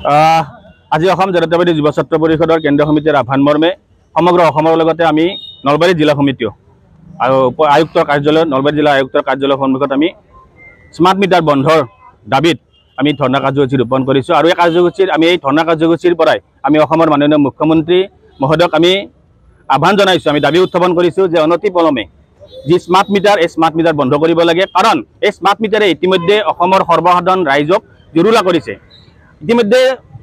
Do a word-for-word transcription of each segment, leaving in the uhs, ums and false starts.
আজি অসম জাতীয়তাবাদী যুৱ ছাত্ৰ পৰিষদৰ কেন্দ্ৰীয় সমিতিৰ আহ্বান মৰ্মে সমগ্ৰ অসমৰ লগতে আমি নলবাৰী জিলা সমিতিও আৰু আয়ুক্তৰ কাৰ্যালয় নলবাৰী জিলা আয়ুক্তৰ কাৰ্যালয়ৰ সন্মুখত আমি স্মাৰ্ট মিটাৰ বন্ধৰ দাবীত আমি ধৰ্ণা কাৰ্যসূচী ৰূপণ কৰিছোঁ আৰু এই কাৰ্যসূচীৰ আমি এই ধৰ্ণা কাৰ্যসূচীৰ পৰাই আমি অসমৰ মাননীয় মুখ্যমন্ত্ৰী মহোদয়ক আমি আহ্বান জনাইছোঁ, আমি দাবী উত্থাপন কৰিছোঁ যে অনতি পলমে যি স্মাৰ্ট মিটাৰ এই স্মাৰ্ট মিটাৰ বন্ধ কৰিব লাগে, কাৰণ এই স্মাৰ্ট মিটাৰে ইতিমধ্যে অসমৰ সৰ্বসাধাৰণ ৰাইজক জুৰুলা কৰিছে। ইতিমধ্যে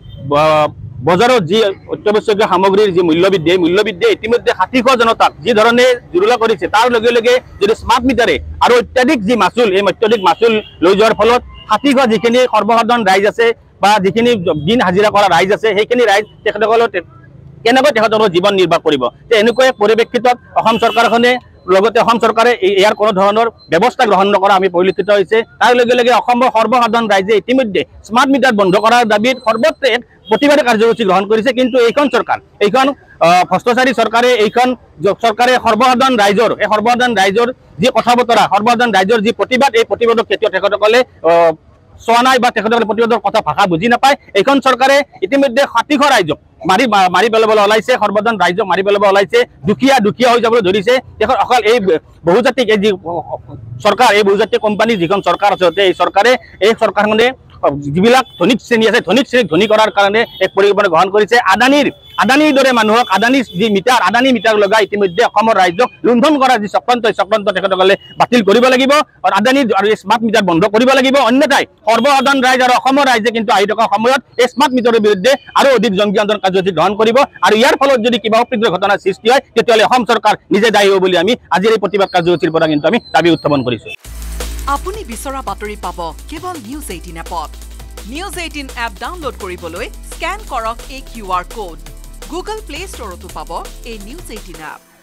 বজাৰত যি অত্যাৱশ্যকীয় সামগ্ৰীৰ যি মূল্যবৃদ্ধি এই মূল্যবৃদ্ধিয়ে ইতিমধ্যে ষাঠিশ জনতাক যি ধৰণে জুৰুলা কৰিছে, তাৰ লগে লগে যদি স্মাৰ্ট মিটাৰে আৰু অত্যাধিক যি মাচুল এই অত্যাধিক মাচুল লৈ যোৱাৰ ফলত ষাঠিশ যিখিনি সৰ্বসাধাৰণ ৰাইজ আছে বা যিখিনি দিন হাজিৰা কৰা ৰাইজ আছে সেইখিনি ৰাইজ তেখেতসকলৰ কেনেকৈ তেখেতসকলৰ জীৱন নিৰ্বাহ কৰিব। এনেকুৱা এক পৰিপ্ৰেক্ষিতত অসম চৰকাৰখনে লগতে অসম চৰকাৰে ইয়াৰ কোনো ধৰণৰ ব্যৱস্থা গ্ৰহণ নকৰা আমি পৰিলক্ষিত হৈছে। তাৰ লগে লগে অসমৰ সৰ্বসাধাৰণ ৰাইজে ইতিমধ্যে স্মাৰ্ট মিটাৰ বন্ধ কৰাৰ দাবীত সৰ্বত্ৰে এক প্ৰতিবাদী কাৰ্যসূচী গ্ৰহণ কৰিছে। কিন্তু এইখন চৰকাৰ এইখন ভ্ৰষ্টাচাৰী চৰকাৰে এইখন চৰকাৰে সৰ্বসাধাৰণ ৰাইজৰ এই সৰ্বসাধাৰণ ৰাইজৰ যি কথা বতৰা সৰ্বসাধাৰণ ৰাইজৰ যি প্ৰতিবাদ এই প্ৰতিবাদক কেতিয়াও তেখেতসকলে চোৱা নাই বা তেখেতসকলে প্ৰতিবাদৰ কথা ভাষা বুজি নাপায়। এইখন চৰকাৰে ইতিমধ্যে ষাঠিশ ৰাইজক মাৰি মাৰি পেলাবলৈ ওলাইছে, সৰ্বসাধাৰণ ৰাইজক মাৰি পেলাব ওলাইছে, দুখীয়া দুখীয়া হৈ যাবলৈ ধৰিছে। তেখেত অকল এই বহুজাতিক এই যি চৰকাৰ এই বহুজাতিক কোম্পানী যিখন চৰকাৰ আছে এই চৰকাৰে এই চৰকাৰখনে যিবিলাক ধনিক শ্ৰেণী আছে ধনিক শ্ৰেণীক ধনী কৰাৰ কাৰণে এক পৰিকল্পনা গ্ৰহণ কৰিছে। আদানীৰ আদানীৰ দৰে মানুহক আদানী যি মিটাৰ আদানী মিটাৰ লগাই ইতিমধ্যে অসমৰ ৰাইজক লুণ্ঠন কৰা যি চক্ৰান্ত এই চক্ৰান্ত তেখেতসকলে বাতিল কৰিব লাগিব আৰু আদানী আৰু স্মাৰ্ট মিটাৰ বন্ধ কৰিব লাগিব। অন্যথাই সৰ্বসাধাৰণ ৰাইজ আৰু অসমৰ ৰাইজে কিন্তু আহি থকা সময়ত এই স্মাৰ্ট মিটাৰৰ বিৰুদ্ধে আৰু অধিক জংকী আন্দোলন কাৰ্যসূচী গ্ৰহণ কৰিব আৰু ইয়াৰ ফলত যদি কিবা অপ্ৰীতিকৰ ঘটনাৰ সৃষ্টি হয় তেতিয়াহ'লে অসম চৰকাৰ নিজে দায়ী হ'ব বুলি আমি আজিৰ এই প্ৰতিবাদ কাৰ্যসূচীৰ পৰা কিন্তু আমি দাবী উত্থাপন কৰিছোঁ। আপুনি বিচৰা বাতৰি পাব কেৱল নিউজ এইটিন এপত। নিউজ এইটিন এপ ডাউনলোড কৰিবলৈ স্কেন কৰক এই Q R code. Google Play ষ্টৰতো পাব এই নিউজ এইটিন এপ।